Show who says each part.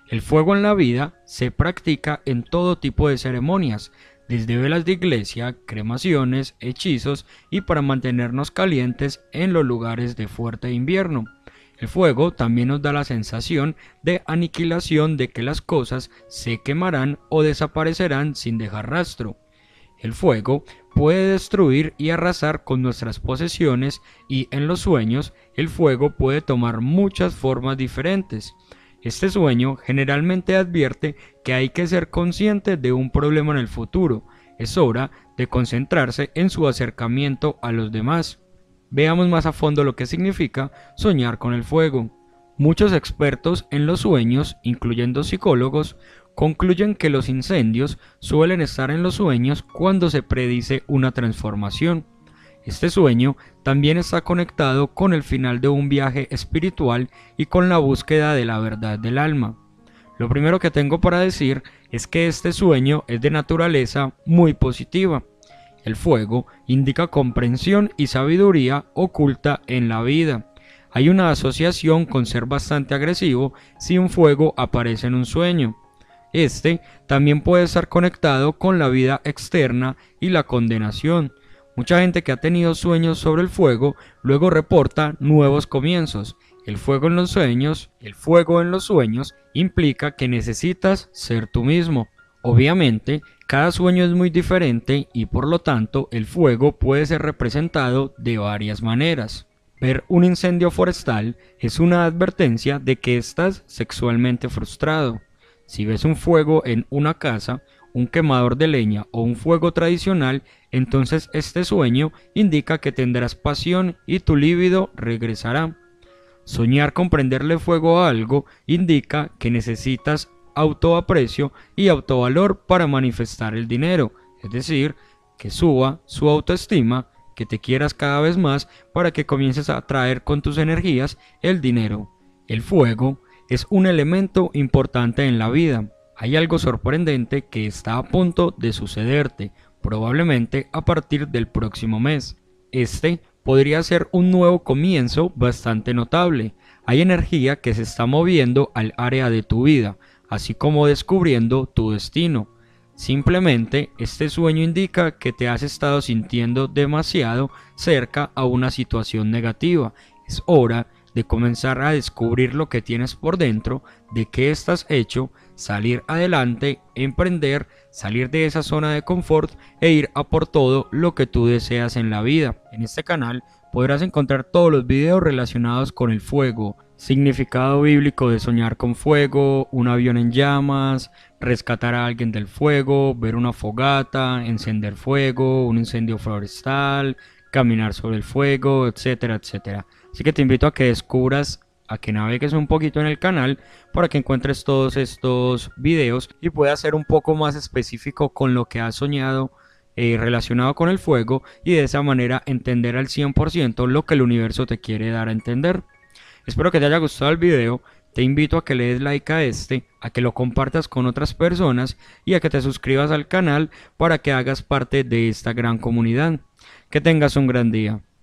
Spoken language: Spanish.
Speaker 1: El fuego en la vida se practica en todo tipo de ceremonias, desde velas de iglesia, cremaciones, hechizos y para mantenernos calientes en los lugares de fuerte invierno. El fuego también nos da la sensación de aniquilación, de que las cosas se quemarán o desaparecerán sin dejar rastro. El fuego puede destruir y arrasar con nuestras posesiones, y en los sueños el fuego puede tomar muchas formas diferentes. Este sueño generalmente advierte que hay que ser consciente de un problema en el futuro. Es hora de concentrarse en su acercamiento a los demás. Veamos más a fondo lo que significa soñar con el fuego. Muchos expertos en los sueños, incluyendo psicólogos, concluyen que los incendios suelen estar en los sueños cuando se predice una transformación. Este sueño también está conectado con el final de un viaje espiritual y con la búsqueda de la verdad del alma. Lo primero que tengo para decir es que este sueño es de naturaleza muy positiva. El fuego indica comprensión y sabiduría oculta en la vida. Hay una asociación con ser bastante agresivo si un fuego aparece en un sueño. Este también puede estar conectado con la vida externa y la condenación. Mucha gente que ha tenido sueños sobre el fuego luego reporta nuevos comienzos. El fuego en los sueños implica que necesitas ser tú mismo. Obviamente, cada sueño es muy diferente y por lo tanto el fuego puede ser representado de varias maneras. Ver un incendio forestal es una advertencia de que estás sexualmente frustrado. Si ves un fuego en una casa, un quemador de leña o un fuego tradicional, entonces este sueño indica que tendrás pasión y tu líbido regresará. Soñar con prenderle fuego a algo indica que necesitas autoaprecio y autovalor para manifestar el dinero, es decir, que suba su autoestima, que te quieras cada vez más para que comiences a atraer con tus energías el dinero. El fuego es un elemento importante en la vida. Hay algo sorprendente que está a punto de sucederte, probablemente a partir del próximo mes. Este podría ser un nuevo comienzo bastante notable. Hay energía que se está moviendo al área de tu vida, así como descubriendo tu destino. Simplemente este sueño indica que te has estado sintiendo demasiado cerca a una situación negativa. Es hora de comenzar a descubrir lo que tienes por dentro, de qué estás hecho, salir adelante, emprender, salir de esa zona de confort e ir a por todo lo que tú deseas en la vida. En este canal podrás encontrar todos los videos relacionados con el fuego, significado bíblico de soñar con fuego, un avión en llamas, rescatar a alguien del fuego, ver una fogata, encender fuego, un incendio forestal, caminar sobre el fuego, etcétera, etcétera. Así que te invito a que descubras, a que navegues un poquito en el canal para que encuentres todos estos videos y puedas ser un poco más específico con lo que has soñado relacionado con el fuego, y de esa manera entender al 100% lo que el universo te quiere dar a entender. Espero que te haya gustado el video. Te invito a que le des like a este, a que lo compartas con otras personas y a que te suscribas al canal para que hagas parte de esta gran comunidad. Que tengas un gran día.